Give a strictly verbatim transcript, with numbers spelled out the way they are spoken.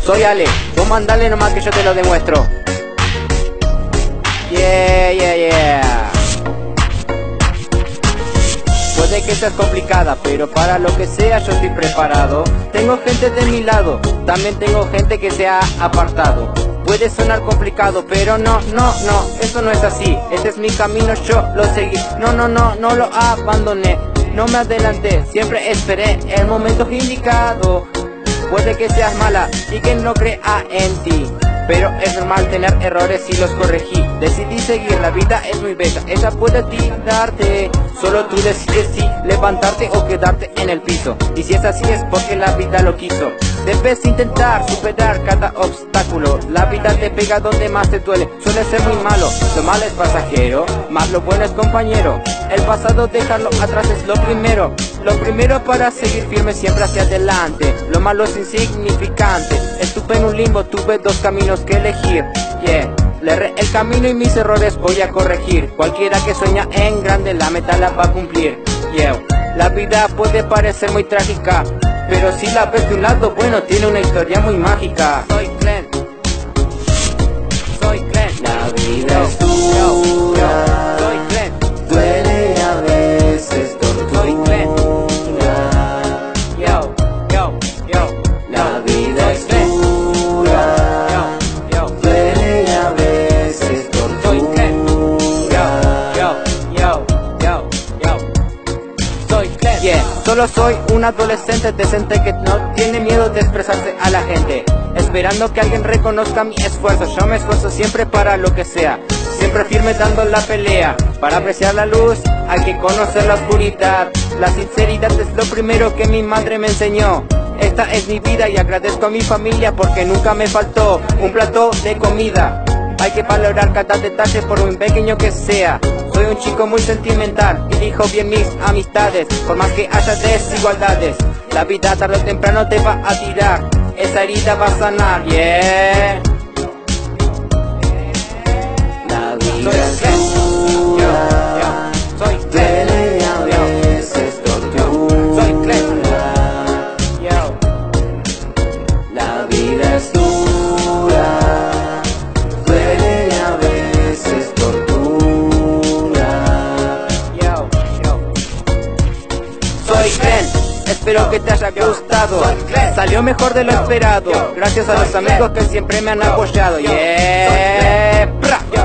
Soy Ale, vos mandale nomás que yo te lo demuestro. Yeah, yeah, yeah. Puede que seas complicada, pero para lo que sea yo estoy preparado. Tengo gente de mi lado, también tengo gente que se ha apartado. Puede sonar complicado, pero no, no, no, eso no es así. Este es mi camino, yo lo seguí. No, no, no, no lo abandoné. No me adelanté, siempre esperé el momento indicado. Puede que seas mala y que no crea en ti, pero es normal tener errores y los corregí. Decidí seguir, la vida es muy bella, ella puede tirarte. Solo tú decides si levantarte o quedarte en el piso. Y si es así es porque la vida lo quiso. Debes intentar superar cada obstáculo. La vida te pega donde más te duele. Suele ser muy malo, lo malo es pasajero, más lo bueno es compañero. El pasado dejarlo atrás es lo primero. Lo primero para seguir firme siempre hacia adelante. Lo malo es insignificante. Estuve en un limbo, tuve dos caminos que elegir. Yeah. Le erré el camino y mis errores voy a corregir. Cualquiera que sueña en grande la meta la va a cumplir. Yeah. La vida puede parecer muy trágica, pero si la ves de un lado bueno tiene una historia muy mágica. Soy Glenn. Soy Glenn. La vida es dura. Soy Glenn. Duele y a veces tortura. Soy Glenn. Yo, yo, yo. La vida es dura. Yo, yo. Duele y a veces tortura. Soy Glenn. Yo, yo, yo, yo. Soy Glenn. Yeah. Solo soy un adolescente decente que no tiene miedo de expresarse a la gente, esperando que alguien reconozca mi esfuerzo. Yo me esfuerzo siempre para lo que sea, siempre firme dando la pelea. Para apreciar la luz hay que conocer la oscuridad. La sinceridad es lo primero que mi madre me enseñó. Esta es mi vida y agradezco a mi familia porque nunca me faltó un plato de comida. Hay que valorar cada detalle por muy pequeño que sea. Soy un chico muy sentimental, elijo bien mis amistades, por más que haya desigualdades. La vida tarde o temprano te va a tirar, esa herida va a sanar, yeah. La vida Soy es Glenn. dura. Soy Glenn. Duele y a veces tortura. Soy Glenn. Yo. La vida es dura. Duele y a veces tortura. Yo, yo. Soy Glenn, espero que te haya gustado. Salió mejor de lo esperado, gracias a los amigos que siempre me han apoyado. Yeah.